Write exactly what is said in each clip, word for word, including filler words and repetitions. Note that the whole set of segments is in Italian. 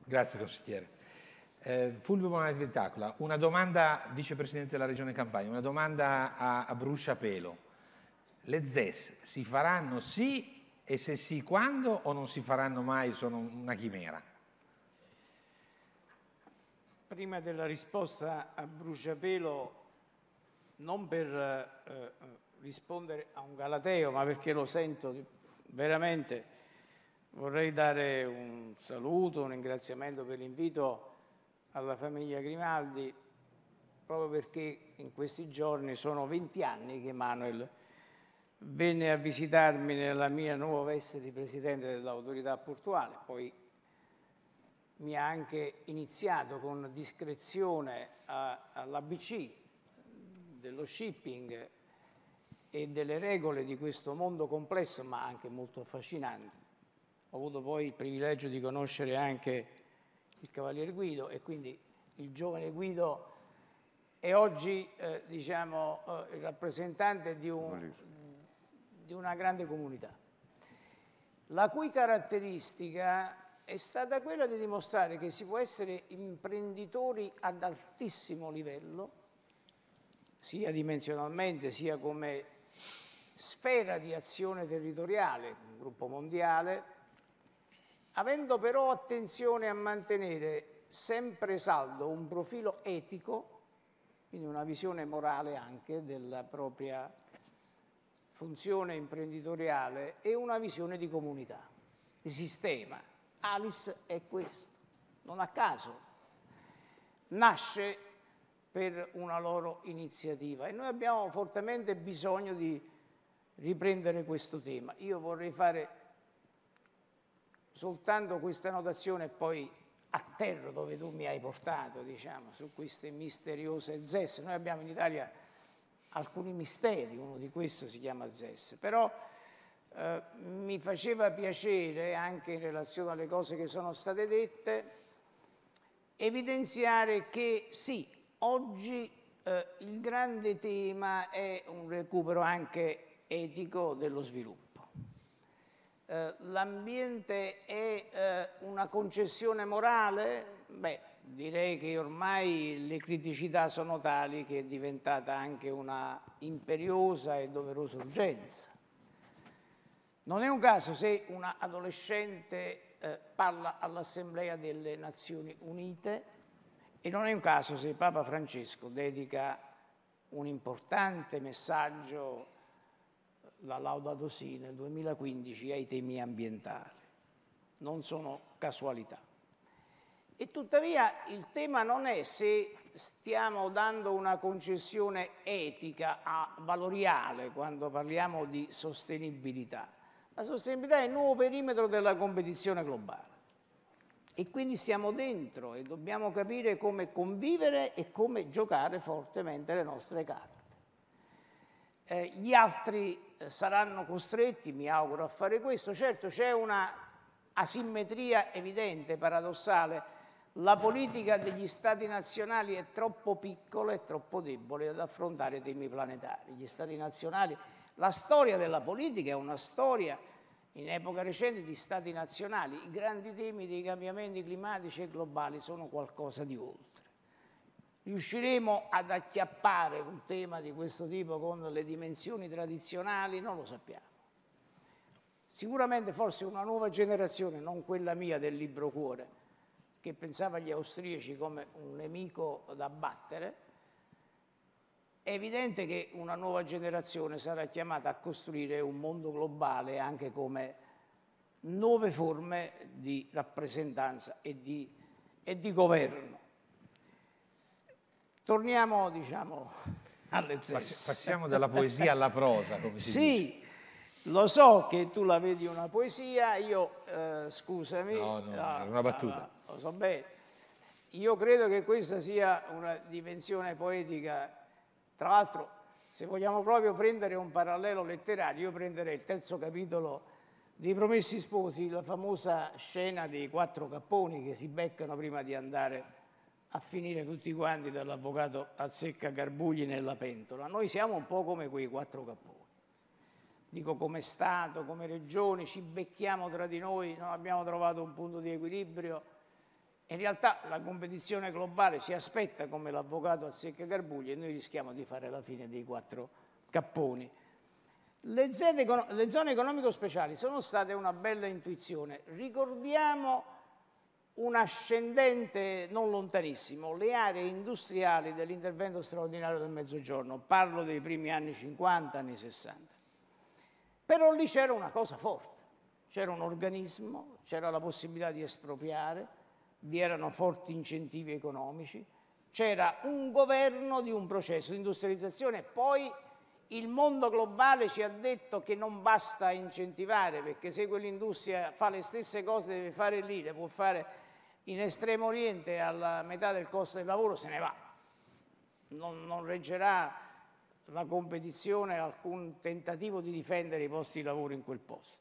Grazie consigliere. Eh, Fulvio Bonanni Sventacula, una domanda, vicepresidente della Regione Campania, una domanda a, a bruciapelo. Le Z E S si faranno sì, e se sì quando, o non si faranno mai, sono una chimera? Prima della risposta a bruciapelo, non per eh, rispondere a un galateo, ma perché lo sento veramente, vorrei dare un saluto, un ringraziamento per l'invito alla famiglia Grimaldi, proprio perché in questi giorni sono venti anni che Manuel venne a visitarmi nella mia nuova veste di presidente dell'autorità portuale, poi mi ha anche iniziato con discrezione all'A B C dello shipping e delle regole di questo mondo complesso ma anche molto affascinante. Ho avuto poi il privilegio di conoscere anche il Cavaliere Guido e quindi il giovane Guido è oggi eh, diciamo, eh, il rappresentante di, un, di una grande comunità, la cui caratteristica è stata quella di dimostrare che si può essere imprenditori ad altissimo livello, sia dimensionalmente sia come sfera di azione territoriale, un gruppo mondiale, avendo però attenzione a mantenere sempre saldo un profilo etico, quindi una visione morale anche della propria funzione imprenditoriale e una visione di comunità, di sistema. Alice è questo, non a caso nasce per una loro iniziativa e noi abbiamo fortemente bisogno di riprendere questo tema. Io vorrei fare soltanto questa notazione e poi atterro dove tu mi hai portato, diciamo, su queste misteriose Z E S. Noi abbiamo in Italia alcuni misteri, uno di questi si chiama Z E S, però eh, mi faceva piacere, anche in relazione alle cose che sono state dette, evidenziare che sì, oggi eh, il grande tema è un recupero anche etico dello sviluppo. Eh, l'ambiente è eh, una concessione morale? Beh, direi che ormai le criticità sono tali che è diventata anche una imperiosa e doverosa urgenza. Non è un caso se una adolescente eh, parla all'Assemblea delle Nazioni Unite e non è un caso se Papa Francesco dedica un importante messaggio, la Laudato Si, nel duemilaquindici ai temi ambientali. Non sono casualità. E tuttavia il tema non è se stiamo dando una concessione etica a valoriale quando parliamo di sostenibilità. La sostenibilità è il nuovo perimetro della competizione globale e quindi stiamo dentro e dobbiamo capire come convivere e come giocare fortemente le nostre carte. Eh, gli altri eh, saranno costretti, mi auguro, a fare questo. Certo c'è una asimmetria evidente, paradossale. La politica degli Stati nazionali è troppo piccola e troppo debole ad affrontare temi planetari. Gli Stati nazionali, la storia della politica è una storia in epoca recente di Stati nazionali. I grandi temi dei cambiamenti climatici e globali sono qualcosa di oltre. Riusciremo ad acchiappare un tema di questo tipo con le dimensioni tradizionali? Non lo sappiamo. Sicuramente forse una nuova generazione, non quella mia del libro cuore, che pensava agli austriaci come un nemico da battere, è evidente che una nuova generazione sarà chiamata a costruire un mondo globale anche come nuove forme di rappresentanza e di, e di governo. Torniamo, diciamo, alle Z E S. Passiamo dalla poesia alla prosa, come si sì, dice. Sì, lo so che tu la vedi una poesia, io, eh, scusami. No, no, no, era una battuta. No, no, lo so bene. Io credo che questa sia una dimensione poetica. Tra l'altro, se vogliamo proprio prendere un parallelo letterario, io prenderei il terzo capitolo dei Promessi Sposi, la famosa scena dei quattro capponi che si beccano prima di andare a finire tutti quanti dall'avvocato Azzecca Garbugli nella pentola. Noi siamo un po' come quei quattro capponi. Dico come Stato, come Regioni, ci becchiamo tra di noi, non abbiamo trovato un punto di equilibrio In realtà la competizione globale ci aspetta come l'avvocato azzeccagarbugli e noi rischiamo di fare la fine dei quattro capponi. Le zone economiche speciali sono state una bella intuizione. Ricordiamo un ascendente non lontanissimo, le aree industriali dell'intervento straordinario del Mezzogiorno, parlo dei primi anni cinquanta, anni sessanta. Però lì c'era una cosa forte, c'era un organismo, c'era la possibilità di espropriare, vi erano forti incentivi economici, c'era un governo di un processo di industrializzazione. Poi il mondo globale ci ha detto che non basta incentivare, perché se quell'industria fa le stesse cose deve fare lì, le può fare in Estremo Oriente alla metà del costo del lavoro, se ne va. Non, non reggerà la competizione alcun tentativo di difendere i posti di lavoro in quel posto.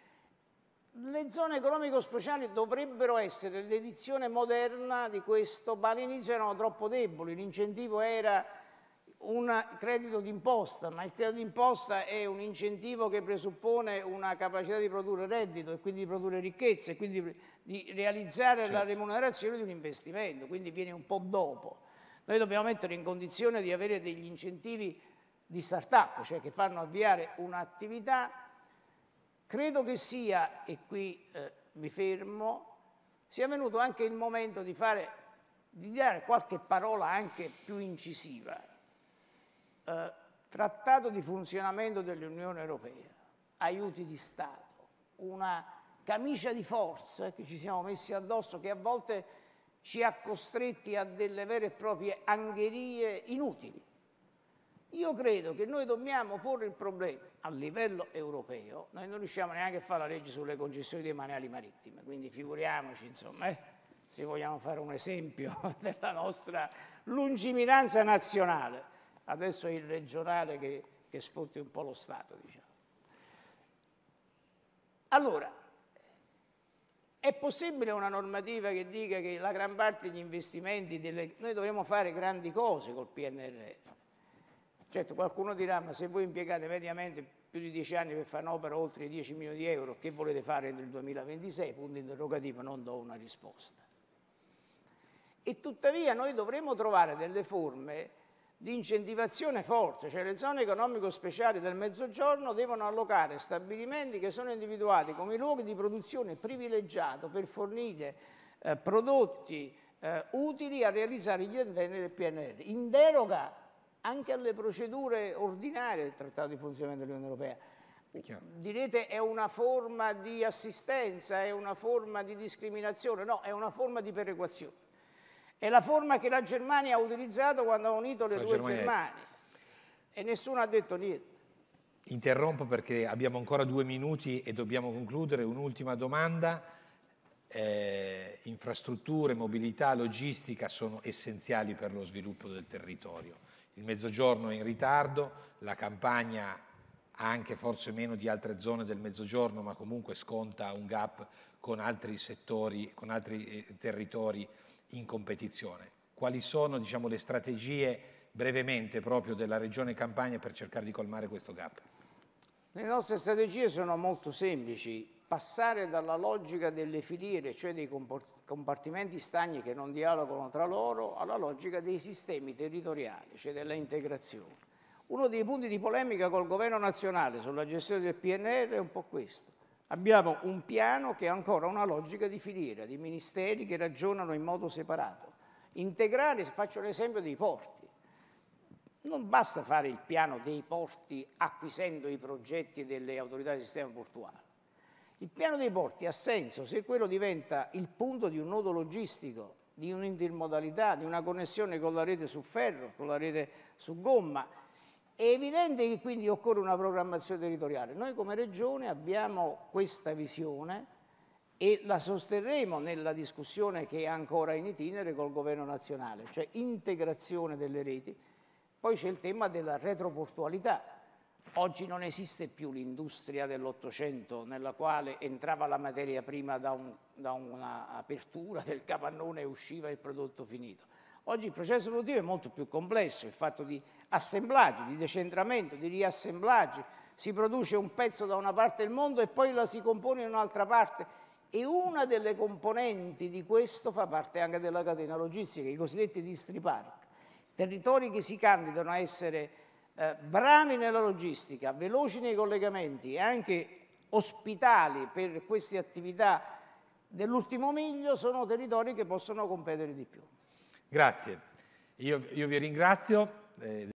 Le zone economico-speciali dovrebbero essere l'edizione moderna di questo, ma all'inizio erano troppo deboli. L'incentivo era un credito d'imposta, ma il credito d'imposta è un incentivo che presuppone una capacità di produrre reddito e quindi di produrre ricchezza e quindi di realizzare certo. la remunerazione di un investimento, quindi viene un po' dopo. Noi dobbiamo mettere in condizione di avere degli incentivi di start-up, cioè che fanno avviare un'attività. Credo che sia, e qui eh, mi fermo, sia venuto anche il momento di fare, di dare qualche parola anche più incisiva. Eh, trattato di funzionamento dell'Unione Europea, aiuti di Stato, una camicia di forza che ci siamo messi addosso che a volte ci ha costretti a delle vere e proprie angherie inutili. Io credo che noi dobbiamo porre il problema a livello europeo. Noi non riusciamo neanche a fare la legge sulle concessioni demaniali marittime, quindi figuriamoci, insomma, eh, se vogliamo fare un esempio della nostra lungimiranza nazionale. Adesso è il regionale che, che sfotti un po' lo Stato, diciamo. Allora, è possibile una normativa che dica che la gran parte degli investimenti, delle... noi dovremmo fare grandi cose col P N R R. Certo, qualcuno dirà, ma se voi impiegate mediamente più di dieci anni per fare un'opera oltre i dieci milioni di euro, che volete fare nel duemilaventisei? Punto interrogativo, non do una risposta. E tuttavia noi dovremmo trovare delle forme di incentivazione forte, cioè le zone economico speciali del Mezzogiorno devono allocare stabilimenti che sono individuati come luoghi di produzione privilegiato per fornire eh, prodotti eh, utili a realizzare gli interventi del P N R R, in deroga anche alle procedure ordinarie del Trattato di funzionamento dell'Unione Europea. Direte è una forma di assistenza, è una forma di discriminazione, no, è una forma di perequazione. È la forma che la Germania ha utilizzato quando ha unito le la due Germanie e nessuno ha detto niente. Interrompo perché abbiamo ancora due minuti e dobbiamo concludere. Un'ultima domanda. Eh, infrastrutture, mobilità, logistica sono essenziali per lo sviluppo del territorio. Il Mezzogiorno è in ritardo, la Campania ha anche forse meno di altre zone del Mezzogiorno, ma comunque sconta un gap con altri settori, con altri eh, territori in competizione. Quali sono, diciamo, le strategie brevemente proprio della Regione Campania per cercare di colmare questo gap? Le nostre strategie sono molto semplici: passare dalla logica delle filiere, cioè dei compartimenti stagni che non dialogano tra loro, alla logica dei sistemi territoriali, cioè della integrazione. Uno dei punti di polemica col governo nazionale sulla gestione del P N R R è un po' questo. Abbiamo un piano che ha ancora una logica di filiera, di ministeri che ragionano in modo separato. Integrare, faccio l'esempio dei porti. Non basta fare il piano dei porti acquisendo i progetti delle autorità del sistema portuale. Il piano dei porti ha senso se quello diventa il punto di un nodo logistico, di un'intermodalità, di una connessione con la rete su ferro, con la rete su gomma. È evidente che quindi occorre una programmazione territoriale. Noi come Regione abbiamo questa visione e la sosterremo nella discussione che è ancora in itinere col Governo nazionale, cioè integrazione delle reti. Poi c'è il tema della retroportualità. Oggi non esiste più l'industria dell'Ottocento nella quale entrava la materia prima da, un, da un'apertura del capannone e usciva il prodotto finito. Oggi il processo produttivo è molto più complesso, è fatto di assemblaggi, di decentramento, di riassemblaggi. Si produce un pezzo da una parte del mondo e poi la si compone in un'altra parte E una delle componenti di questo fa parte anche della catena logistica, i cosiddetti distri park, territori che si candidano a essere eh, bravi nella logistica, veloci nei collegamenti e anche ospitali per queste attività dell'ultimo miglio, sono territori che possono competere di più. Grazie, io, io vi ringrazio. Eh...